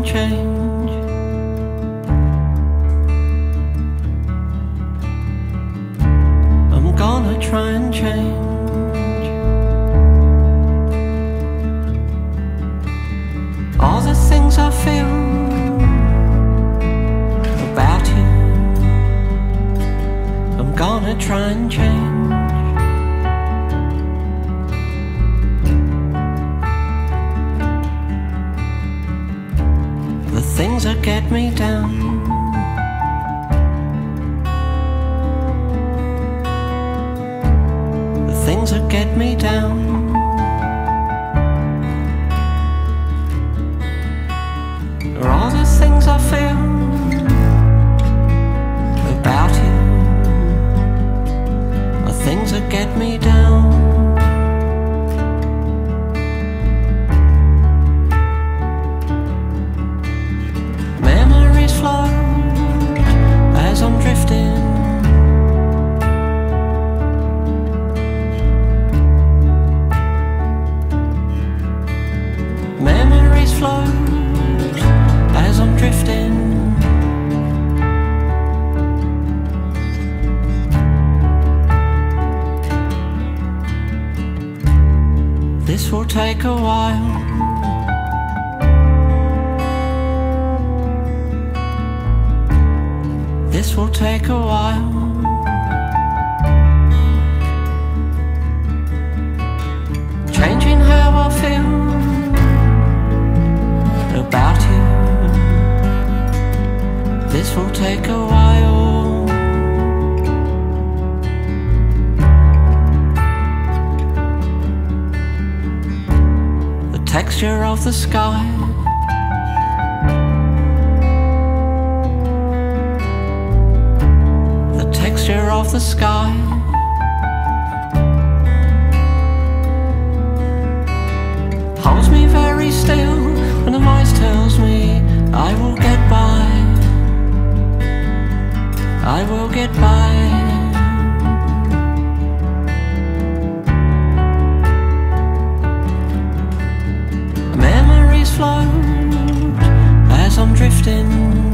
change. I'm gonna try and change all the things I feel about you. I'm gonna try and change the things that get me down, the things that get me down. Are all the things I feel about you, are things that get me down. Memories float as I'm drifting, memories float as I'm drifting. This will take a while. This will take a while. Changing how I feel about you. This will take a while. The texture of the sky, the texture of the sky, holds me very still when the voice tells me I will get by, I will get by. Memories float as I'm drifting,